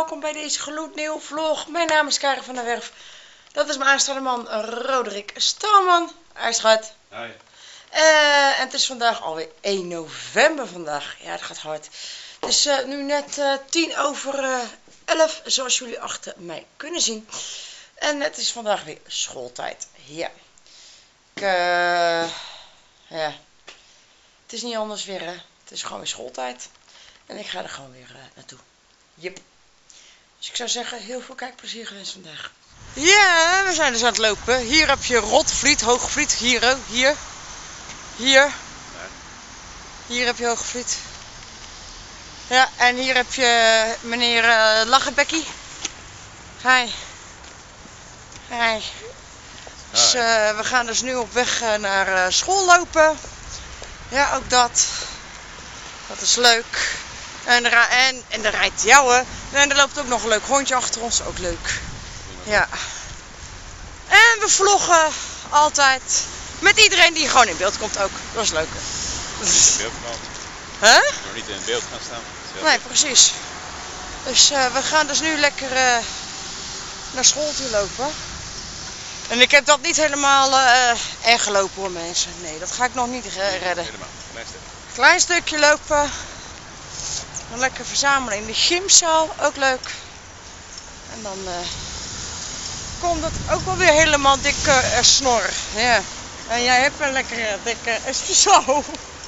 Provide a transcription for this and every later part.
welkom bij deze gloednieuwe vlog. Mijn naam is Karin van der Werf. Dat is mijn aanstaande man Roderick Stalman. Hij schat. Hoi. En het is vandaag alweer 1 november vandaag. Ja, het gaat hard. Het is nu net 11:10, zoals jullie achter mij kunnen zien. En het is vandaag weer schooltijd. Ja. Ja. Het is niet anders weer, hè. Het is gewoon weer schooltijd. En ik ga er gewoon weer naartoe. Jep. Dus ik zou zeggen, heel veel kijkplezier gewenst vandaag. Ja, we zijn dus aan het lopen. Hier heb je Rotvliet, Hoogvliet. Hier. Hier heb je Hoogvliet. Ja, en hier heb je meneer Lachenbekkie. Hi. Dus we gaan dus nu op weg naar school lopen. Ja, ook dat. Dat is leuk. En er rijdt Jouwe. En er loopt ook nog een leuk hondje achter ons. Ook leuk. Ja. En we vloggen altijd. Met iedereen die gewoon in beeld komt ook. Dat is leuk. In beeld gaan. Huh? Nog niet in beeld gaan staan. Nee, precies. Dus we gaan dus nu lekker naar school toe lopen. En ik heb dat niet helemaal erg gelopen hoor mensen. Nee, dat ga ik nog niet redden. Helemaal. Klein stukje lopen. Dan lekker verzamelen in de gymzaal. Ook leuk. En dan komt het ook wel weer helemaal dikke snor. Ja. En jij hebt een lekkere dikke zo.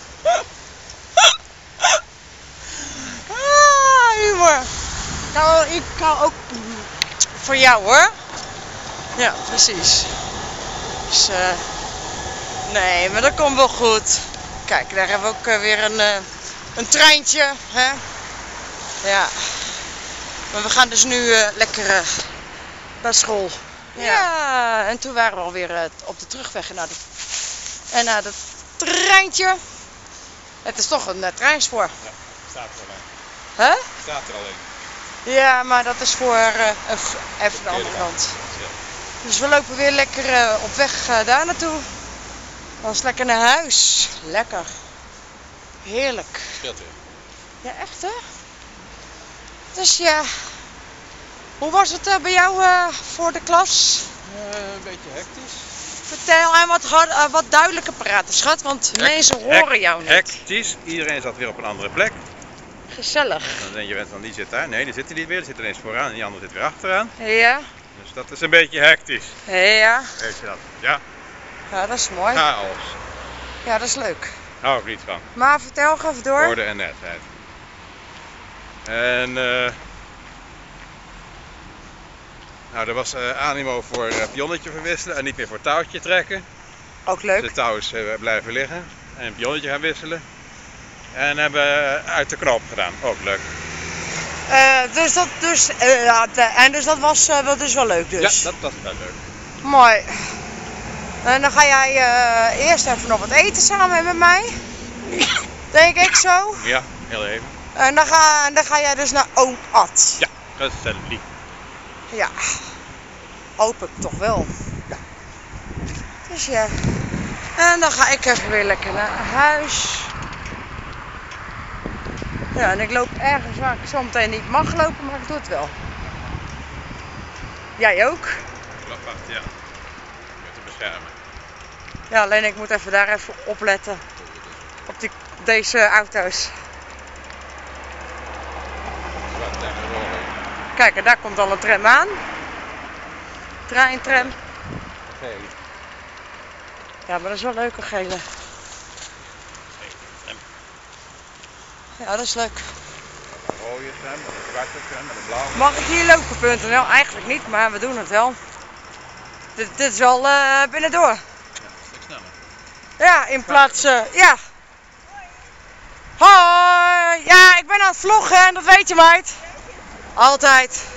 Humor. Nou, ik kan ook voor jou hoor. Ja, precies. Dus nee, maar dat komt wel goed. Kijk, daar hebben we ook weer een treintje. Hè? Ja. Maar we gaan dus nu lekker naar school. Ja, en toen waren we alweer op de terugweg naar het treintje. Het is toch een treinspoor. Ja, staat er alleen. Huh? Staat er alleen. Ja, maar dat is voor even de andere kant. Dus we lopen weer lekker op weg daar naartoe. Dan is lekker naar huis. Lekker. Heerlijk. Scheelt weer. Ja, echt hè? Dus ja. Hoe was het bij jou voor de klas? Een beetje hectisch. Vertel en wat duidelijker praten, schat, want mensen horen jou niet. Hectisch. Iedereen zat weer op een andere plek. Gezellig. Dan denk je, die zit daar. Nee, die zit er niet weer. Die zit er eens vooraan en die andere zit weer achteraan. Ja. Dus dat is een beetje hectisch. Ja. Weet je dat? Ja. Ja, dat is mooi. Chaos. Ja, dat is leuk. Hou ik niet van. Maar vertel, ga even door. Orde en netheid. En nou, er was animo voor pionnetje verwisselen en niet meer voor touwtje trekken. Ook leuk. De touw is blijven liggen en een pionnetje gaan wisselen. En hebben uit de knoop gedaan. Ook leuk. Dus dat was dus wel leuk dus. Ja, dat was wel leuk. Mooi. En dan ga jij eerst even nog wat eten samen met mij. Denk ik zo. Ja, heel even. En dan ga jij dus naar oom Ad. Ja, gezellig. Ja. Hoop ik toch wel. Ja. Dus ja. En dan ga ik even weer lekker naar huis. Ja, en ik loop ergens waar ik zo meteen niet mag lopen, maar ik doe het wel. Jij ook? Ja. Met te beschermen. Ja, alleen ik moet even daar even opletten. Op deze auto's. Kijk, en daar komt al een tram aan. Treintram. Geel. Ja, maar dat is wel leuk, een gele. Ja, dat is leuk. Een rode tram, een zwarte tram, een blauwe. Mag ik hier lopen.nl? Eigenlijk niet, maar we doen het wel. Dit is wel binnendoor. Ja, een stuk sneller. Ja, in plaats... ja. Hoi! Ja, ik ben aan het vloggen en dat weet je meid. Altijd.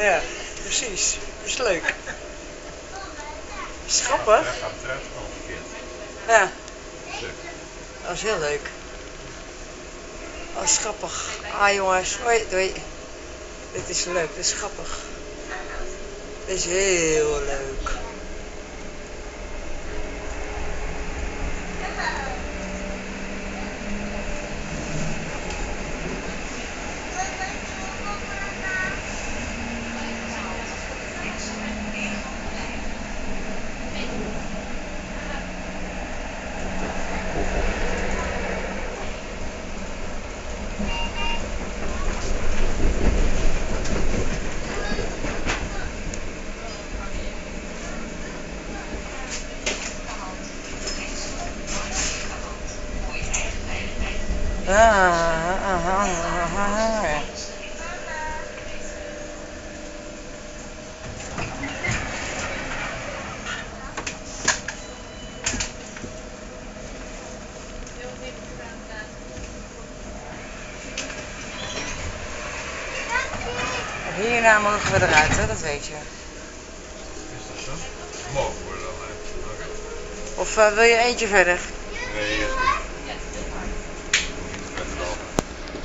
Ja, precies. Dat is leuk. Dat is grappig. Ja, gaat het eruit gewoon verkeerd. Ja, Leuk. dat is heel leuk. Dat is grappig. Ah jongens, hoi, doei. Dit is leuk, dit is grappig. Dit is heel leuk. Hierna mogen we eruit, hè? Dat weet je. Is dat zo? Mogen we dan uit? Oké. Of wil je eentje verder? Nee, is goed. Met de ogen.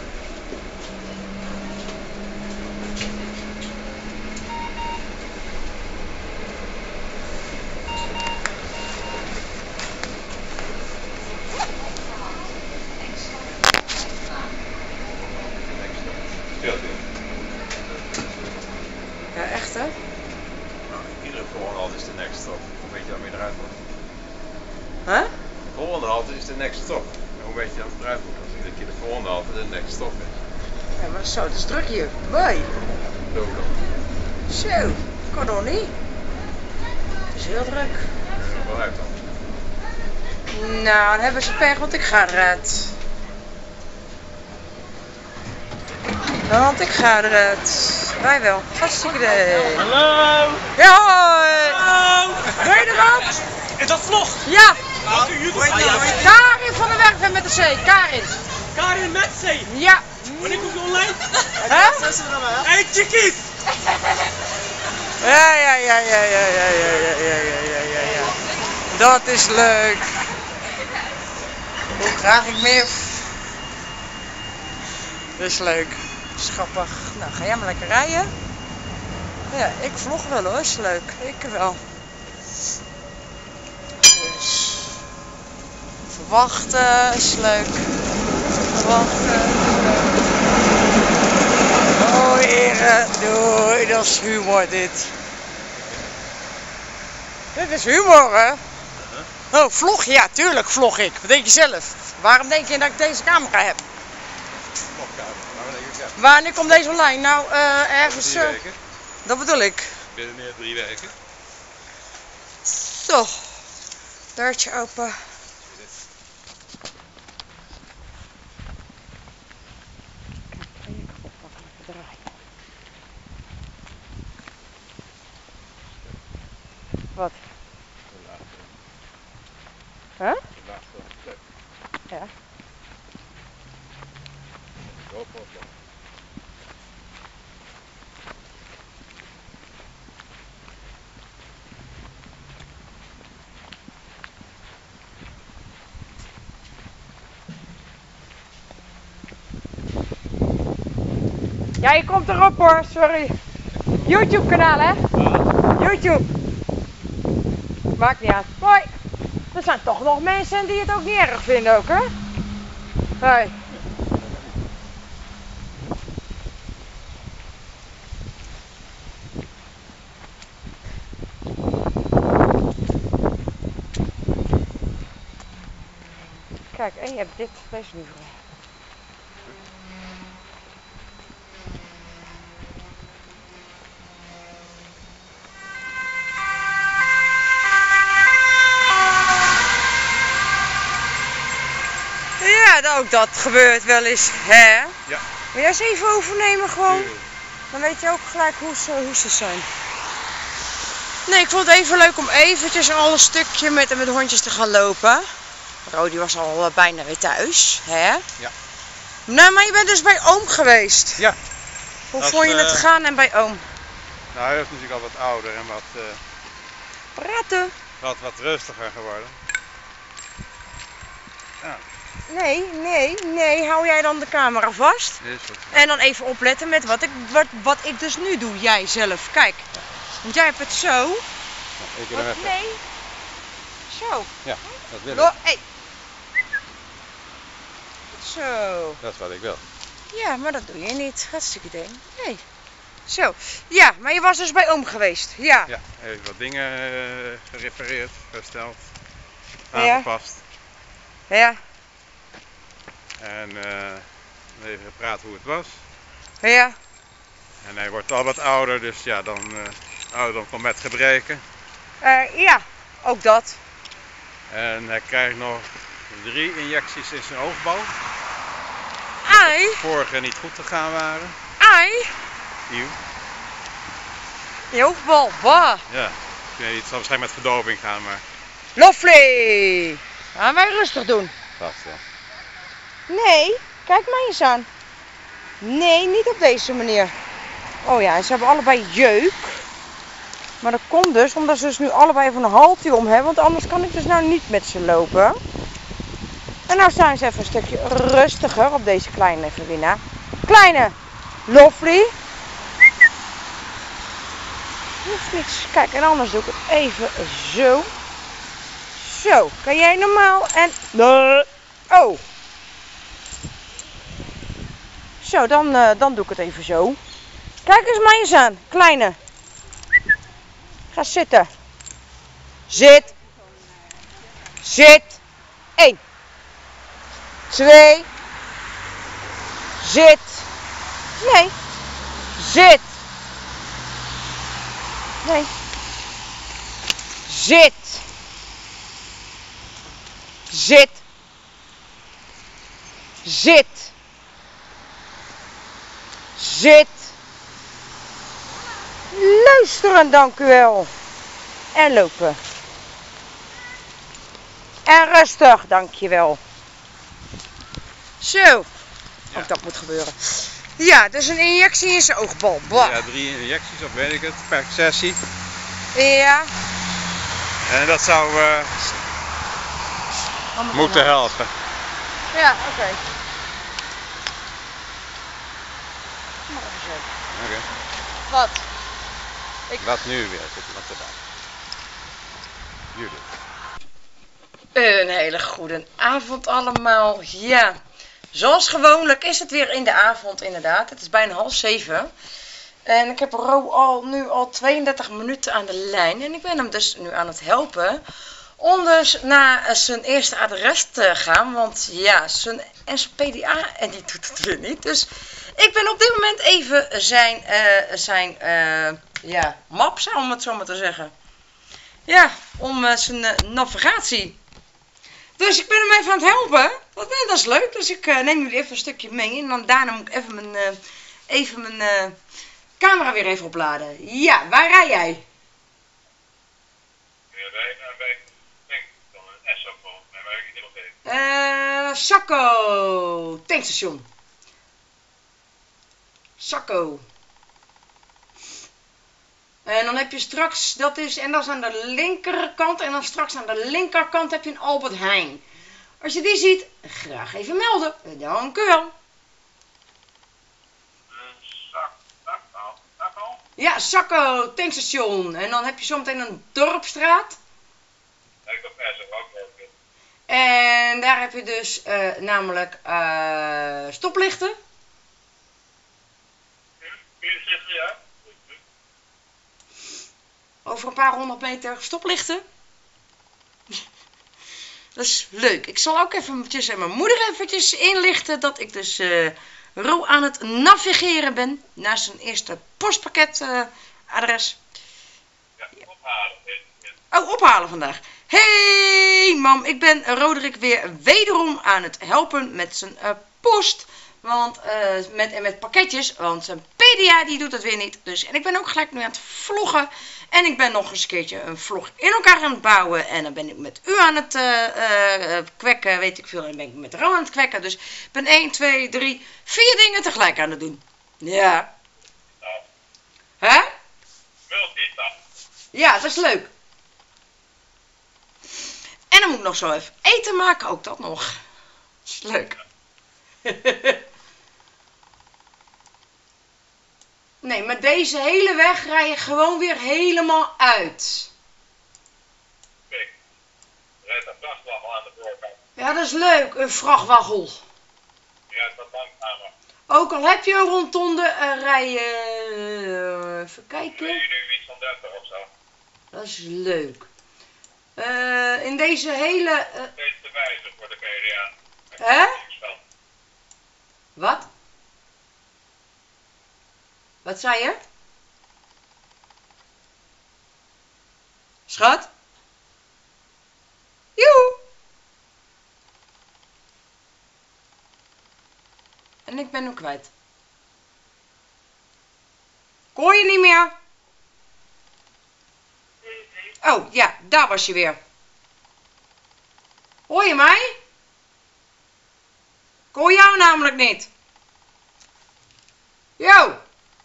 Ja, echt hè? Nou, iedere volgende halte is de next stop. Hoe weet je waarmee je eruit moet? Huh? De volgende halte is de next stop. En hoe weet je dat het eruit moet? Als iedere keer de volgende halte de next stop is. Ja, maar zo, het is druk hier. Bye. Zo dan. Zo, kan nog niet. Het is heel druk. Waaruit dan? Nou, dan hebben ze pech, want ik ga eruit. Want ik ga eruit. Wij wel. Hartstikke idee. Hallo! Ja, hoi. Hallo! Wil je er wat? Is dat vlog? Ja. Welke YouTube? Karin van der Werf met de C. Karin. Karin met C. Ja. Wanneer komt je online? Hè? Hey chickies! Ja. Dat is leuk. Hoe graag ik meer. Dat is leuk. Dat is grappig. Nou, ga jij maar lekker rijden. Ja, ik vlog wel hoor. Is leuk. Ik wel. Dus. Verwachten is leuk. Verwachten. Hoi heren. Doei. Dat is humor dit. Dit is humor hè? Oh, vlog? Ja, tuurlijk vlog ik. Wat denk je zelf? Waarom denk je dat ik deze camera heb? Wanneer komt deze online? Nou, ergens... 3 weken. Dat bedoel ik. Binnen 3 weken. Zo. Deurtje open. Wat? Huh? Ja. Ja, je komt erop hoor, sorry. YouTube kanaal hè? YouTube. Maakt niet uit. Hoi. Er zijn toch nog mensen die het ook niet erg vinden ook hè? Hoi. Kijk, en je hebt dit, deze nu voor. Ja, ook dat gebeurt wel eens, hè? Ja. Wil jij eens even overnemen gewoon? Dan weet je ook gelijk hoe ze zijn. Nee, ik vond het even leuk om eventjes al een stukje met de hondjes te gaan lopen. Rodi was al bijna weer thuis, hè? Ja. Nou, maar je bent dus bij oom geweest. Ja. Hoe vond je het gaan en bij oom? Nou, hij is natuurlijk al wat ouder en Praten. wat rustiger geworden. Ja, Nee, hou jij dan de camera vast. dit is het. En dan even opletten met wat ik dus nu doe, jij zelf. Kijk, want jij hebt het zo. Nou, ik doe hem even. Nee, zo. Ja, dat wil ik. Hey. Zo. Dat is wat ik wil. Ja, maar dat doe je niet. Hartstikke ding. Nee. Zo. Ja, maar je was dus bij oom geweest. Ja. Ja, even wat dingen gerepareerd, hersteld, Ja. aangepast. Ja. En even gepraat hoe het was. Ja. En hij wordt al wat ouder, dus ja, dan ouderdom komt met gebreken. Ja, ook dat. En hij krijgt nog 3 injecties in zijn oogbal. Ai. Vorige niet goed gegaan waren. Ai. Nieuw. Je hoofdbal. Bah. Ja, ik weet niet, het zal waarschijnlijk met verdoving gaan, maar Lovely. Gaan wij rustig doen. vast wel. Nee, kijk mij eens aan. Nee, niet op deze manier. Oh ja, en ze hebben allebei jeuk. Maar dat komt dus omdat ze dus nu allebei even een haltje om hebben. Want anders kan ik dus nou niet met ze lopen. En nou staan ze even een stukje rustiger op deze kleine even weer na. Kleine, Lovely. Hoeft niets. Kijk, en anders doe ik het even zo. Zo, kan jij normaal en... Oh. Zo, dan doe ik het even zo. Kijk eens mij eens aan, kleine. Ga zitten. Zit. Zit. 1. 2. Zit. Nee. Zit. Nee. Zit. Zit. Zit. Zit. Luisteren, dank u wel. En lopen. En rustig, dank je wel. Zo. Ook dat moet gebeuren. Ja, dus een injectie in zijn oogbal. Blah. Ja, 3 injecties, of weet ik het, per sessie. Ja. En dat zou moeten helpen. Ja, oké. Maar even zo. Oké. Wat? Wat nu weer? Zit er wat erbij? Judith. Een hele goede avond allemaal. Ja, zoals gewoonlijk is het weer in de avond inderdaad. Het is bijna 6:30. En ik heb Ro nu al 32 minuten aan de lijn. En ik ben hem dus nu aan het helpen om dus naar zijn eerste adres te gaan. Want ja, zijn PDA en die doet het weer niet. Dus ik ben op dit moment even zijn map, om het zo maar te zeggen. Ja, om zijn navigatie. Dus ik ben hem even aan het helpen. Dat is leuk. Dus ik neem jullie even een stukje mee. En dan daarna moet ik even mijn camera weer even opladen. Ja, waar rij jij? Ja, wij denk dan een SO, maar waar ik niet op weet. Sacco. Tankstation. Sacco. En dan heb je straks, dat is aan de linkerkant. En dan straks aan de linkerkant heb je een Albert Heijn. Als je die ziet, graag even melden. Dank u wel. Sacco? Ja, Sacco, tankstation. En dan heb je zometeen een Dorpstraat. Ik op SO ook wel. En daar heb je dus namelijk stoplichten. 64 jaar. Over een paar 100 meter stoplichten. Dat is leuk. Ik zal ook eventjes en mijn moeder eventjes inlichten dat ik dus Ro aan het navigeren ben naar zijn eerste postpakketadres. Ja, ophalen. Oh, ophalen vandaag. Hey mam, ik ben Roderick weer wederom aan het helpen met zijn post. Want met pakketjes, want zijn PDA die doet het weer niet. Dus, en ik ben ook gelijk nu aan het vloggen. En ik ben nog eens een keertje een vlog in elkaar aan het bouwen. En dan ben ik met u aan het kwekken, weet ik veel. En ben ik met Ro aan het kwekken. Dus ik ben 1, 2, 3, 4 dingen tegelijk aan het doen. Ja. Hè? Ja, dat is leuk. En dan moet ik nog zo even eten maken, ook dat nog. Dat is leuk. Nee, maar deze hele weg rij je gewoon weer helemaal uit. Kijk, er rijdt een vrachtwagen aan de voorkant. Ja, dat is leuk, een vrachtwagen. Die rijdt wat langzamer. Ook al heb je een rondonde, rij je... even kijken. Rij je nu iets van 30 of zo? Dat is leuk. In deze hele... Steeds te wijzig voor de PDA. Hè? Wat? Wat zei je? Schat? Joe! En ik ben hem kwijt. Ik hoor je niet meer. Oh, ja, daar was je weer. Hoor je mij? Ik hoor jou namelijk niet. Yo!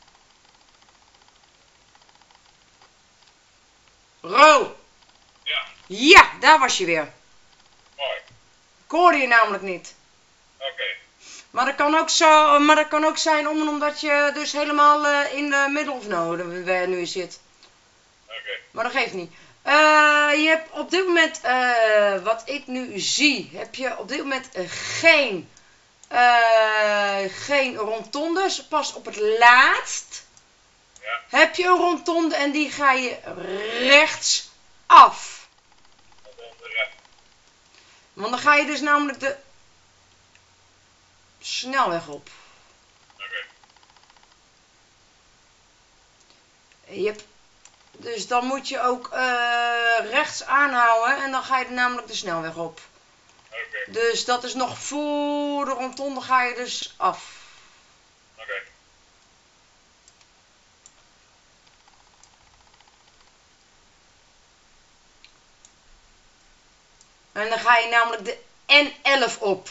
Ro! Ja, Ja, daar was je weer. mooi. Ik hoorde je namelijk niet. Oké. Maar dat kan ook zijn omdat je dus helemaal in de middle of nowhere nu zit. Oké. Maar dat geeft niet. Je hebt op dit moment, wat ik nu zie, heb je op dit moment geen rondondes. Pas op het laatst Ja. heb je een rondonde en die ga je rechts af. Dat is de rest. Want dan ga je dus namelijk de snelweg op. Oké. Dus dan moet je ook rechts aanhouden en dan ga je namelijk de snelweg op. Oké. Dus dat is nog voor de rondonde ga je dus af. Oké. En dan ga je namelijk de N11 op.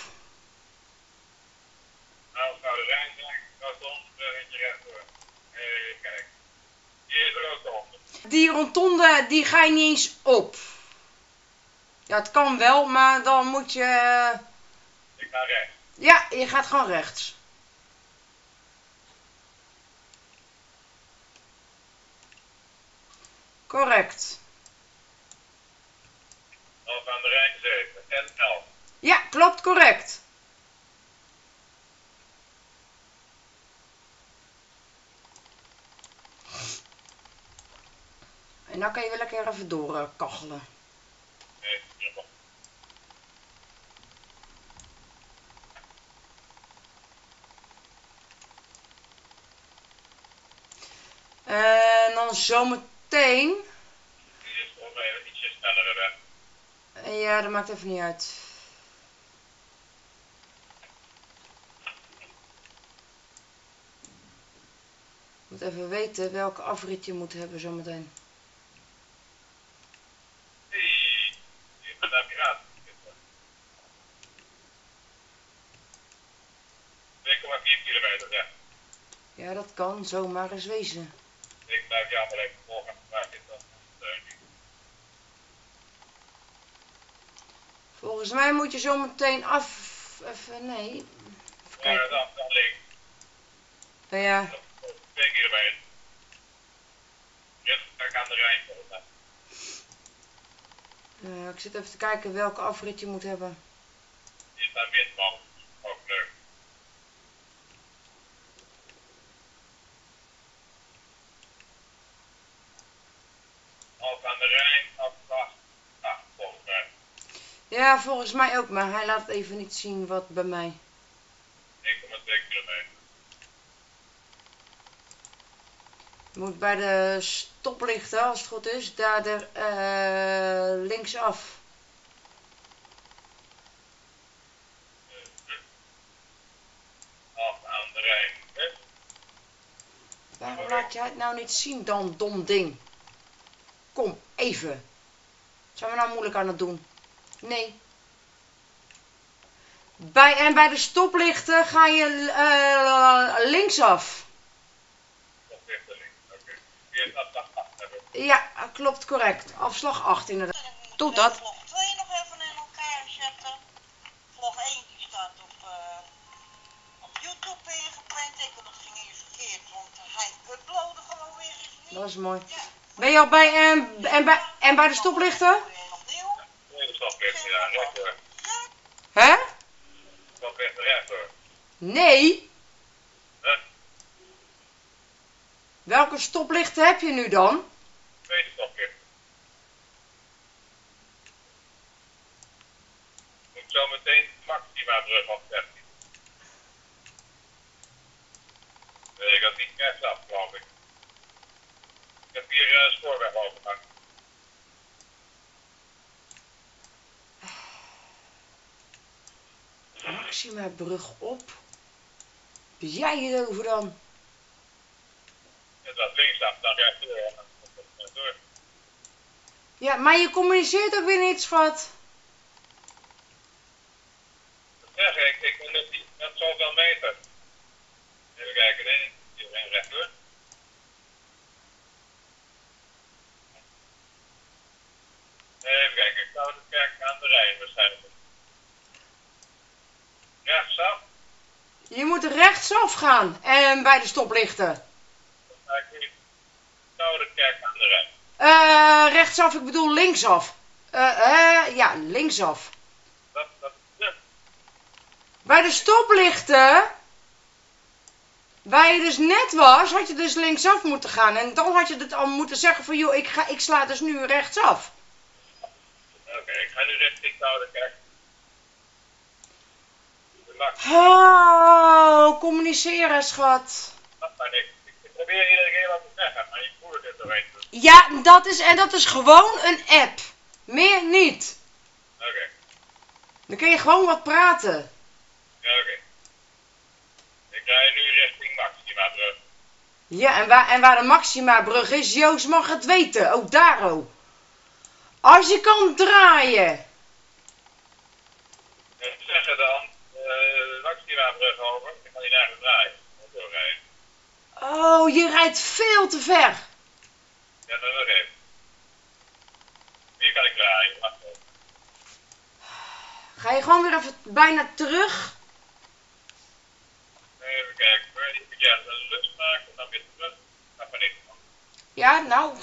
Nou, zou de Rijn zijn, rotonde, bruggetje rechtdoor. Even kijken. Hier is de rotonde. Die rondonde die ga je niet eens op. Ja, het kan wel, maar dan moet je... Ik ga rechts. Ja, je gaat gewoon rechts. Correct. Of aan de Rijn 7 en 11. Ja, klopt, correct. En dan kan je wel lekker even doorkachelen. Nee, prima. En dan zometeen... Die is volgens mij een ietsje snellere weg. Ja, dat maakt even niet uit. Ik moet even weten welke afrit je moet hebben zometeen. Hey, je bent daar piraat. 2,4 kilometer, ja. Ja, dat kan zomaar eens wezen. Ik blijf jou maar even volgen. Waar zit dat? Volgens mij moet je zometeen even, nee. Even Ja, kijken. dan links. Ja, 2 kilometer. Rustig aan de Rijn volgens mij. ik zit even te kijken welke afrit je moet hebben. Die is naar Windman. Ook leuk. Als aan de Rijn, afslag 8 volgens mij. Ja, volgens mij ook, maar hij laat even niet zien wat bij mij. 1,2 kilometer. Je moet bij de stoplichten, als het goed is, daar linksaf. Af aan de Rijn. Hè? Waarom laat jij het nou niet zien dan, dom ding? Kom, even. Zijn we nou moeilijk aan het doen? Nee. Bij de stoplichten ga je linksaf. Of richting links. Oké. Eerst afslag 8 hebben. Ja, klopt, correct. Afslag 8 inderdaad. Doe dat. Vlog 2 nog even in elkaar zetten. Vlog 1 die staat op YouTube ingepland. Dat ging eerst verkeerd, want hij uploadde gewoon weer eens niet. Dat is mooi. Ja. Ben je al bij, en bij de stoplichten? Weer nog nieuw. Nee, de stoplicht, ja, recht hoor. Hè? Stoplicht recht hoor. Nee. Huh? Welke stoplichten heb je nu dan? Tweede stoplicht. Moet zo meteen Maxima brug opzetten. Nee, ik had niet rechtsaf, geloof ik. Ik heb hier spoorweg overgang. Maxima brug op. Ben jij erover dan? Het was linksaf, dan rechtdoor en dan komt het door. Ja, maar je communiceert ook weer niet, schat. Dat zeg ik ben net zoveel meter. Even kijken, nee, hier geen rechtdoor. Even kijken, ik zou de kerk aan de Rijn waarschijnlijk. Rechtsaf, Je moet rechtsaf gaan en bij de stoplichten. dan ga ik nu zou de kerk aan de Rijn. Rechtsaf, ik bedoel linksaf. Ja, linksaf. Dat is het. Bij de stoplichten, waar je dus net was, had je dus linksaf moeten gaan. En dan had je het al moeten zeggen van, joh, ik sla dus nu rechtsaf. Oké, ik ga nu richting de kerk. De Max, Oh, communiceren, schat. dat maar niks. Ik probeer iedere keer wat te zeggen, maar je voert het doorheen. Ja, dat is gewoon een app. Meer niet. Oké, Dan kun je gewoon wat praten. ja oké. Ik rij nu richting Maxima brug. Ja, en waar de Maxima-brug is, Joost mag het weten. Ook daar ook. Als je kan draaien. Zeggen dan, de Maxima brug over, ik kan niet nergens draaien. Moet doorrijden. Oh, je rijdt veel te ver. Ja, dat nog even. Hier kan ik draaien, wacht even. Ga je gewoon weer even bijna terug? Even kijken, hoor. Die moet je een lus maken en dan weer terug. Dat maar niks van. Ja, nou.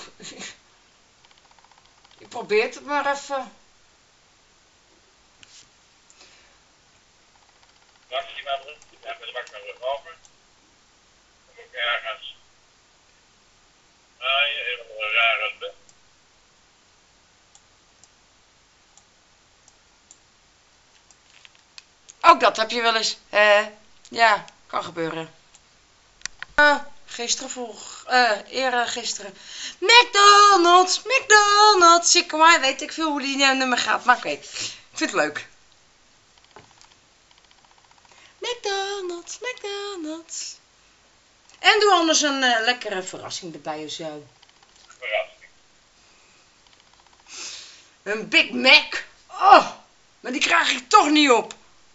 Ik probeer het maar even. Maxima brug, ja, de Maxima brug over. Dan moet ik ergens draaien, even een rare lucht. Ook dat heb je wel eens. Ja, kan gebeuren. Eergisteren. McDonald's. Ik maar weet ik veel hoe die nummer gaat. Maar oké, ik vind het leuk. McDonald's. En doe anders een lekkere verrassing erbij of zo. Verrassing. Een Big Mac. Oh, maar die krijg ik toch niet op.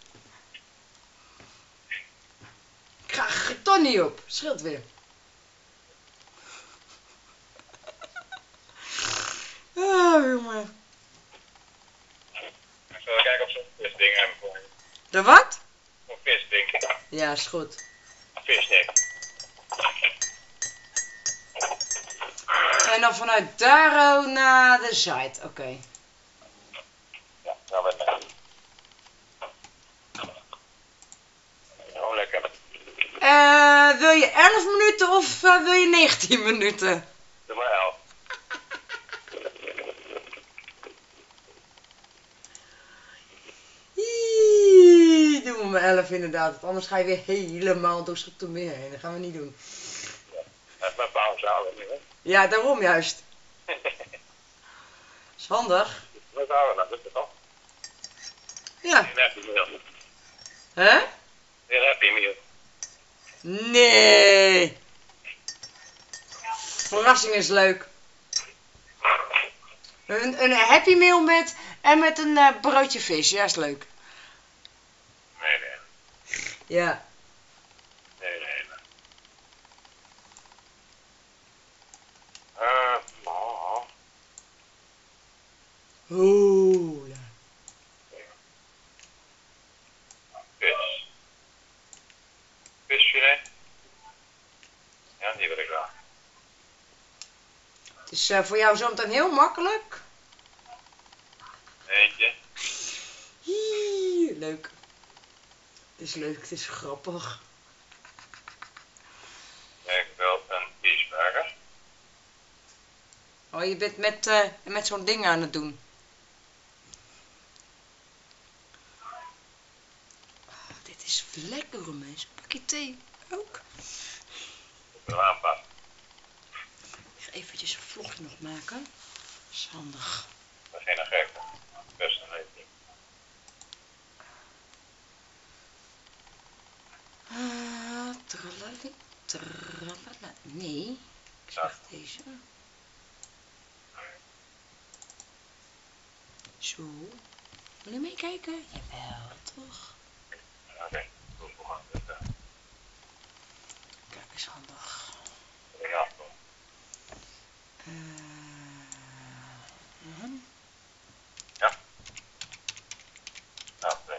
Ik krijg er toch niet op. Scheelt weer. Oh, jongen. Ik zal kijken of ze een visding hebben voor je. De wat? Een visding. Ja, is goed. Visding. En dan vanuit daar naar de site. Oké. Ja, nou met mij. Oh, lekker. Wil je 11 minuten of wil je 19 minuten? Doe maar 11. Doen we maar 11 inderdaad. Want anders ga je weer helemaal door het meer heen. Dat gaan we niet doen. Even mijn pauze houden nu, hè. Ja, daarom juist. Is handig. Wat houden we nou? Dat is het toch? Ja. Een happy meal. Hè? Een happy meal. Nee. Verrassing is leuk. Een happy meal met een broodje vis. Ja, is leuk. Nee. Ja. Nee. Oeh. Vis. Visfilet. Ja, die wil ik wel. Het is voor jou zometeen heel makkelijk. Eentje. Leuk. Het is leuk, het is grappig. Ik wil een cheeseburger. Oh, je bent met zo'n ding aan het doen. Oh, dit is lekker, mensen. Een pakje thee ook. Ik wil aanpassen. Ik ga eventjes een vlogje nog maken. Dat is handig. Dat is geen gek. Best een leuk ding. Tralali, tralala. Nee, ik zeg deze. Zo. Wil je meekijken? Jawel, toch? Oké, goed, we gaan zitten. Kijk, is handig. Ja. Ja. Nou, nee.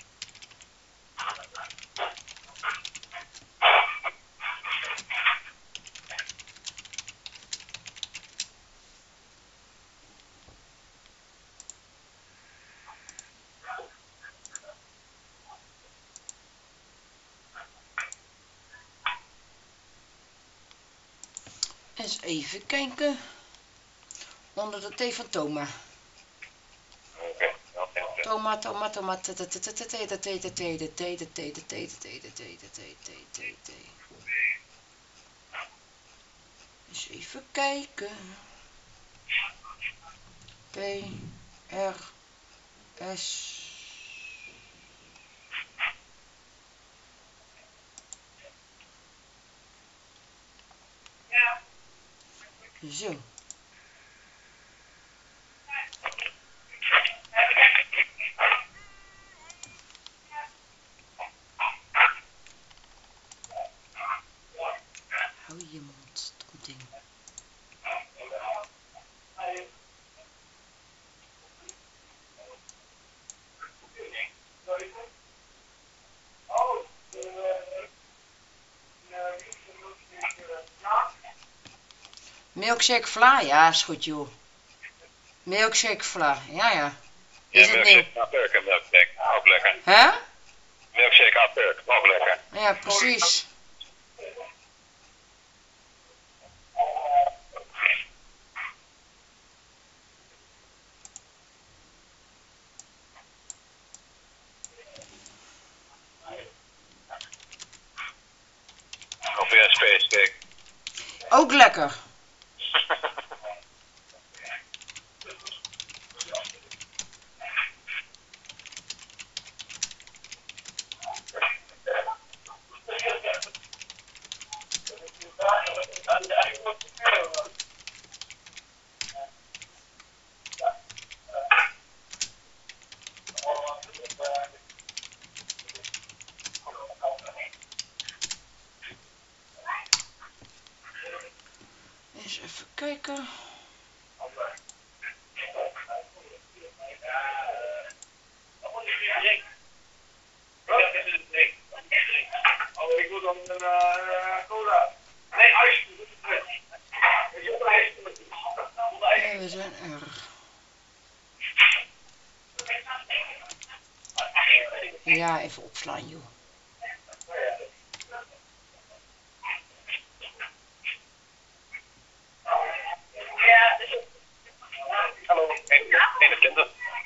Eens even kijken. Onder de thee van Toma. Oké, oké. Toma. Thee. Eens even kijken. P, R, S. Zo. Hou je mond, stom ding. Milkshake vla, ja, is goed joh. Milkshake vla, ja. Is het nieuw? Milkshake, milkshake, ook lekker. Hè? Milkshake aperk, ook lekker. Ja, precies. Of weer een spacecake. Ook lekker. Eens even kijken. Oh, ik wil dan een cola. Nee, ijs. Ja, we zijn er. Ja, even opslaan joh. Hallo, 21.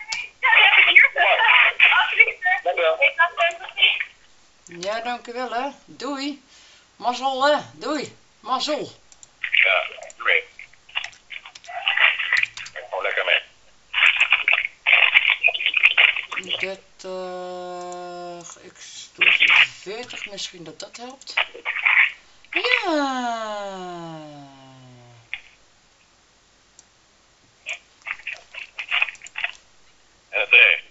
Ja, dankjewel hè. Doei. Mazzel hè. Doei. Mazzel. Ja, great. Ik kom lekker mee. 30, ik doe 40, misschien dat dat helpt. Ja. En het regent.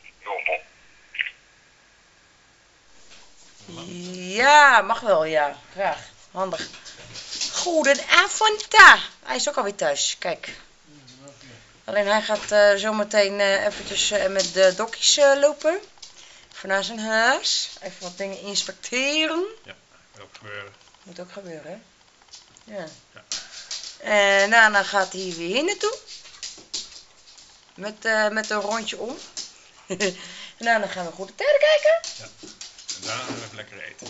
Ja, mag wel, ja. Graag. Handig. Goedenavond. Hij is ook alweer thuis. Kijk. Alleen hij gaat zometeen eventjes met de dokkies lopen. Even naar zijn huis. Even wat dingen inspecteren. Ja, moet ook gebeuren. Moet ook gebeuren, hè? Ja. Ja. En daarna gaat hij weer hier naartoe. Met een rondje om. En daarna gaan we Goede Tijden kijken. Ja. En daarna gaan we even lekker eten.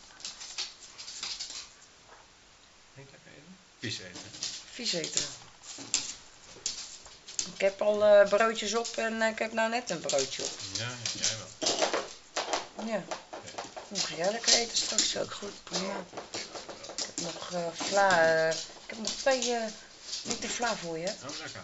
Niet lekker eten? Vies eten. Vies eten. Ik heb al broodjes op en ik heb nou net een broodje op. Ja, jij wel. Ja. Dan ga jij lekker eten straks, ook goed, prima. Ik heb nog vla, ik heb nog 2 liter vla voor je. Oh, lekker.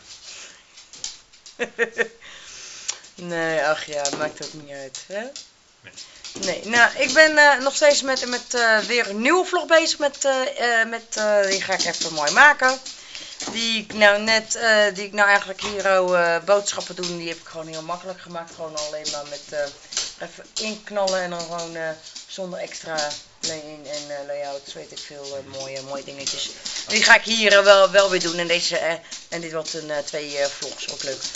Nee, ach ja, maakt ook niet uit, hè? Nee. Nee, nou, ik ben nog steeds met weer een nieuwe vlog bezig die ga ik even mooi maken. Die ik nou eigenlijk hier boodschappen doen, die heb ik gewoon heel makkelijk gemaakt. Gewoon alleen maar met even inknallen en dan gewoon zonder extra lay-in en layouts, weet ik veel, mooie dingetjes. Die ga ik hier wel weer doen in deze, en dit wordt een 2 vlogs, ook leuk.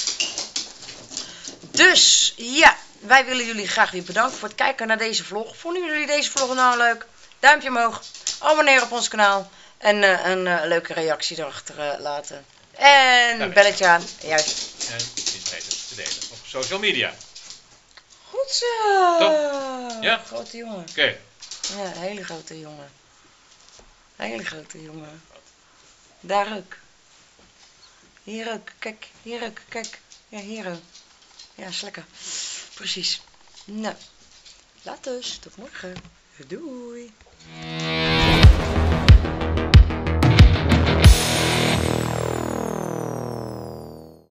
Dus, ja, wij willen jullie graag weer bedanken voor het kijken naar deze vlog. Vonden jullie deze vlog nou leuk? Duimpje omhoog, abonneer op ons kanaal en een leuke reactie erachter laten. En belletje aan, juist. En niet vergeten te delen op social media. Goed zo. Top. Ja. Grote jongen. Oké. Ja, hele grote jongen. Hele grote jongen. Daar ook. Hier ook, kijk. Hier ook, kijk. Ja, hier ook. Ja, is lekker. Precies. Nou, laat dus. Tot morgen. Doei.